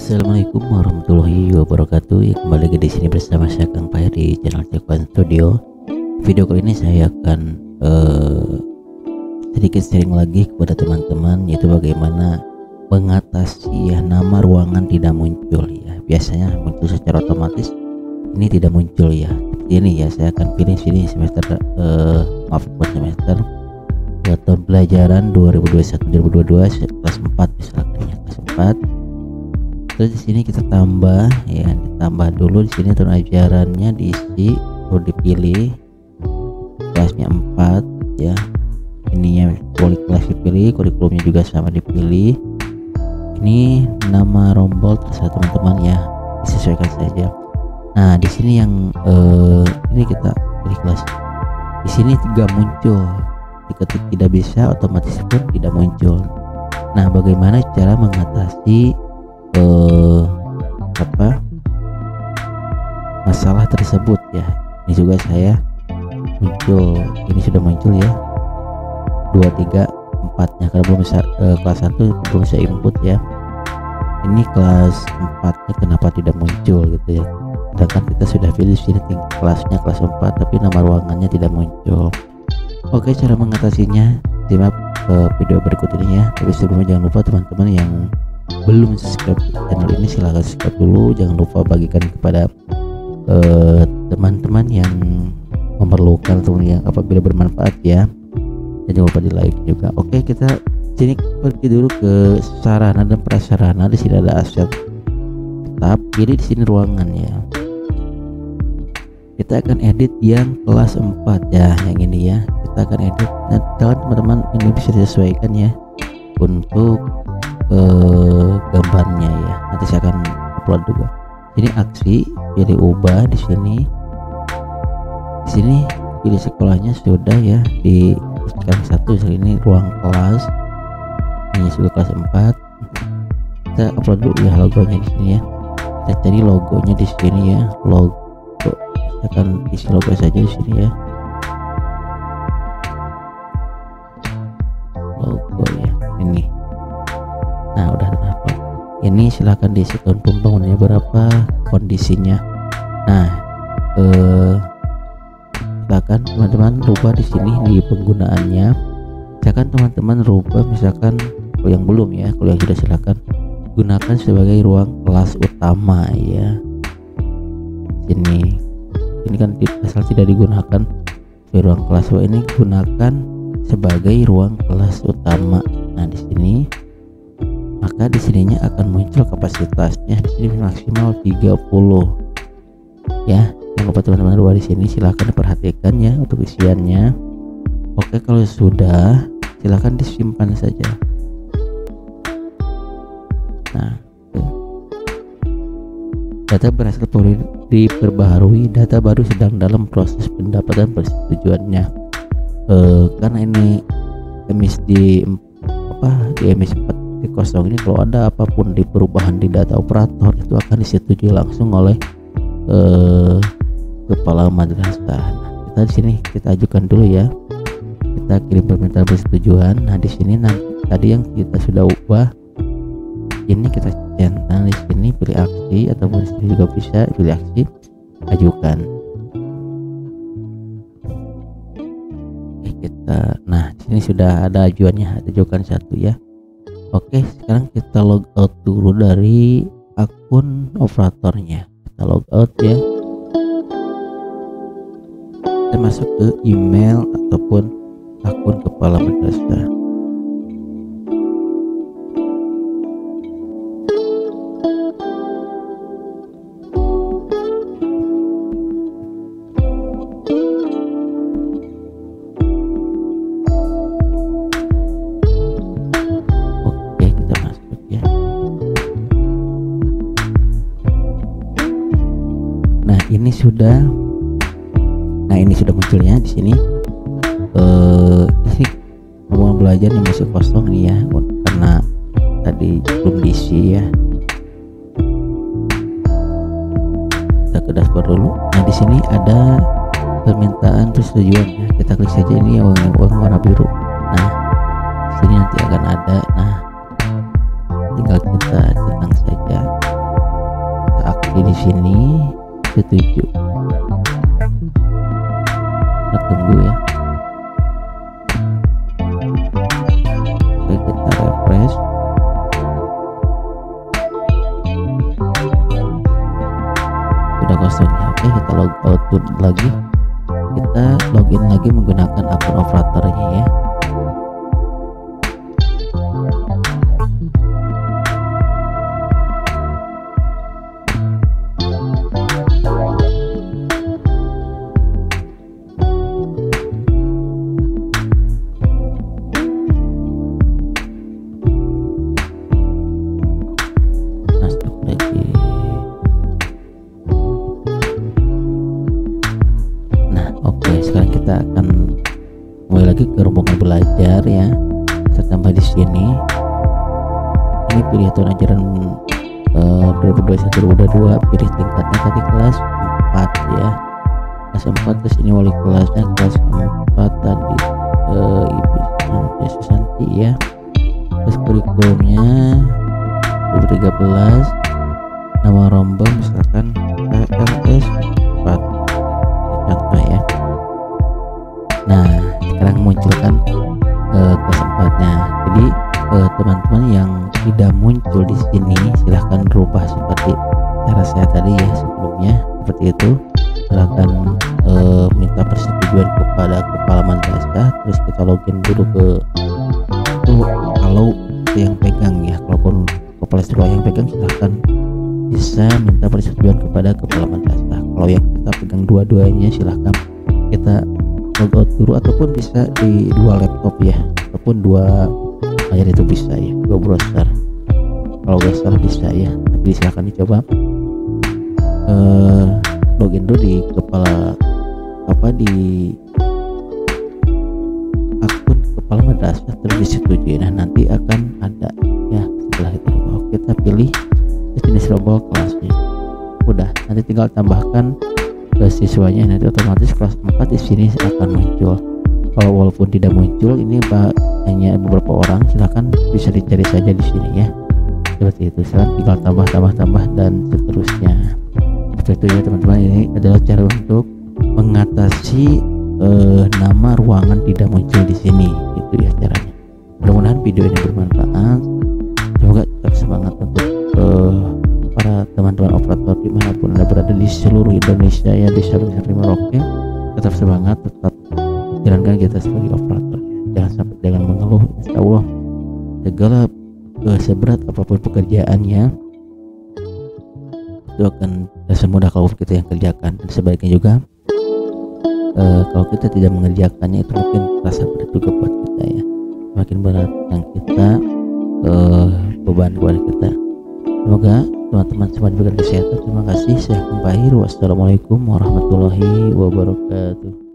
Assalamualaikum warahmatullahi wabarakatuh. Ya, kembali lagi di sini bersama saya Kang Paya di channel Cekuan Studio. Video kali ini saya akan sedikit sharing lagi kepada teman-teman, yaitu bagaimana mengatasi ya nama ruangan tidak muncul ya. Biasanya muncul secara otomatis, ini tidak muncul ya. Ini ya saya akan pilih sini semester semester tahun pelajaran 2021-2022 kelas 4 misalkan ya, kelas 4. Terus di sini kita tambah ya, ditambah dulu di sini tahun ajarannya diisi, perlu dipilih kelasnya 4 ya. Ininya wali kelas dipilih, kurikulumnya juga sama dipilih. Ini nama rombol terserah teman-teman ya, disesuaikan saja. Nah, di sini yang ini kita pilih kelas. Di sini tidak muncul. Ketika tidak bisa, otomatis pun tidak muncul. Nah, bagaimana cara mengatasi masalah tersebut ya? Ini juga saya muncul, ini sudah muncul ya 2, 3, 4 nya karena belum bisa kelas 1 belum saya input ya. Ini kelas 4 nya kenapa tidak muncul gitu ya, sedangkan kita sudah pilih sini kelasnya kelas 4 tapi nama ruangannya tidak muncul. Oke, cara mengatasinya simak video berikut ini ya. Tapi sebelumnya jangan lupa teman-teman yang belum subscribe channel ini silahkan subscribe dulu. Jangan lupa bagikan kepada teman-teman yang memerlukan atau yang apabila bermanfaat ya. Dan jangan lupa di like juga. Oke, kita sini pergi dulu ke sarana dan prasarana. Di sini ada aset tetap, pilih di sini ruangan ya. Kita akan edit yang kelas 4 ya, yang ini ya. Kita akan edit. Nah, teman-teman ini bisa disesuaikan ya untuk gambarnya ya. Nanti saya akan upload juga. Ini aksi, pilih ubah di sini. Di sini pilih sekolahnya sudah ya, di sekarang 1 ini ruang kelas. Ini sudah kelas 4. Kita upload dulu ya logonya di sini ya. Kita cari logonya di sini ya, logo. Saya akan isi logo saja di sini ya. Logo ya, ini. Nah, udah dapat. Ini silahkan diisi tahun pembangunannya berapa, kondisinya. Nah, silakan teman-teman rubah di sini di penggunaannya. Misalkan teman-teman rubah, misalkan kalau yang belum ya, kalau yang sudah silakan gunakan sebagai ruang kelas utama ya. Ini kan asal tidak digunakan sebagai ruang kelas, ini gunakan sebagai ruang kelas utama. Nah, di sini maka di sininya akan muncul kapasitasnya di sini maksimal 30 ya. Jangan lupa teman-teman rubah di sini, silahkan diperhatikan ya untuk isiannya. Oke, kalau sudah silahkan disimpan saja. Nah, data berhasil diperbaharui, data baru sedang dalam proses pendapatan persetujuannya. Karena ini di emis 4.0 ini, kalau ada apapun di perubahan di data operator itu akan disetujui langsung oleh kepala madrasah. Nah, kita di sini kita ajukan dulu ya, kita kirim permintaan persetujuan. Nah, di sini nanti tadi yang kita sudah ubah ini kita centang di sini, pilih aksi, ataupun di sini juga bisa pilih aksi, ajukan. Oke, nah di sini sudah ada ajuannya, ajukan 1 ya. Oke, sekarang kita log out dulu dari akun operatornya. Kita log out ya. Kita masuk ke email ataupun akun kepala madrasah. Ini sudah munculnya di sini. Ini ruang belajar yang masih kosong nih ya, karena tadi belum diisi ya. Kita ke dashboard dulu. Nah, di sini ada permintaan persetujuan ya. Kita klik saja ini yang warna biru. Nah, di sini nanti akan ada. Nah, tinggal kita centang saja. di sini setuju. Kita tunggu ya. Oke, kita refresh. Sudah kosong ya. Oke, kita log out lagi. Kita login lagi menggunakan akun operatornya ya. Masuk lagi. Nah, oke, sekarang kita akan mulai lagi ke rombongan belajar ya. Kita tambah di sini. Ini pilih tahun ajaran 2021-2022, pilih tingkatnya tadi kelas 4 ya. Kelas 4, terus ini wali kelasnya kelas 4 tadi Ibu Susanti ya. Terus kurikulumnya 2013, nama rombong misalkan KLS 4 contoh ya. Nah, sekarang munculkan kelas 4-nya. Jadi teman-teman yang tidak muncul di sini silahkan rubah seperti cara saya tadi ya sebelumnya, seperti itu. Silahkan minta persetujuan kepada kepala madrasah, terus kita login dulu ke itu kalau yang pegang ya. Kalaupun kepala sekolah yang pegang silahkan bisa minta persetujuan kepada kepala madrasah. Kalau yang kita pegang dua-duanya silahkan kita logout dulu, ataupun bisa di dua laptop ya, ataupun dua layar itu bisa ya, dua browser kalau nggak salah bisa ya. Tapi silahkan dicoba login dulu di kepala di akun kepala madrasah, terus disetujui. Nah, nanti akan ada ya. Setelah itu kita pilih jenis rombongan kelasnya. Udah, nanti tinggal tambahkan ke siswanya, nanti otomatis kelas 4 di sini akan muncul. Kalau walaupun tidak muncul, ini hanya beberapa orang, silahkan bisa dicari saja di sini ya. Seperti itu, silahkan tinggal tambah dan seterusnya. Seperti itu ya teman-teman. Ini adalah cara untuk mengatasi nama ruangan tidak muncul di sini, itu ya caranya. Mudah-mudahan video ini bermanfaat. Semoga tetap semangat untuk para teman-teman operator dimanapun Anda berada di seluruh Indonesia ya, di Sabang sampai Merauke. Tetap semangat, tetap jalankan kita sebagai operator. Jangan sampai dengan mengeluh. Insya Allah segala seberat apapun pekerjaannya itu akan semudah kalau kita yang kerjakan. Dan sebaliknya juga kalau kita tidak mengerjakannya, itu mungkin terasa berat juga buat kita ya. Semakin berat yang kita beban kepada kita. Semoga teman-teman semua diberikan kesehatan. Terima kasih. Saya Kang Fahir. Wassalamualaikum warahmatullahi wabarakatuh.